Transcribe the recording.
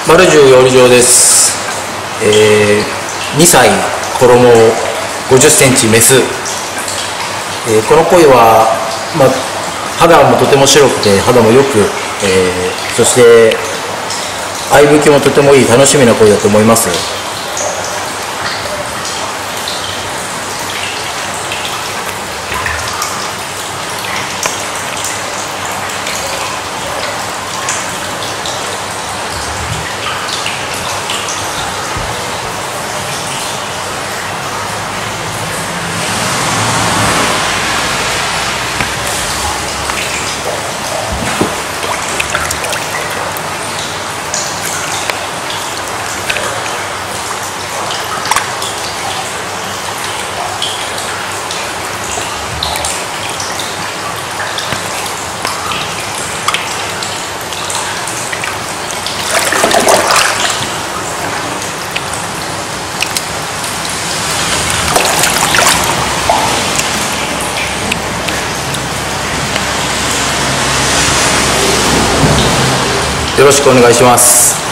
マルジュ養鯉場です。2歳、衣50センチメス。この鯉は、肌もとても白くて肌もよく、そして合いぶきもとてもいい楽しみな鯉だと思います。よろしくお願いします。